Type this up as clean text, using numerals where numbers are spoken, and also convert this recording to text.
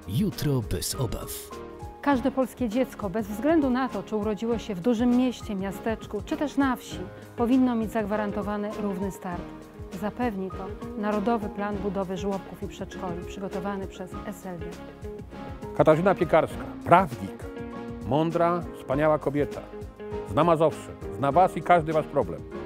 Jutro bez obaw. Każde polskie dziecko, bez względu na to, czy urodziło się w dużym mieście, miasteczku, czy też na wsi, powinno mieć zagwarantowany równy start. Zapewni to Narodowy Plan Budowy Żłobków i Przedszkoli, przygotowany przez SLD. Katarzyna Piekarska, prawnik, mądra, wspaniała kobieta. Zna Mazowsze, zna Was i każdy Wasz problem.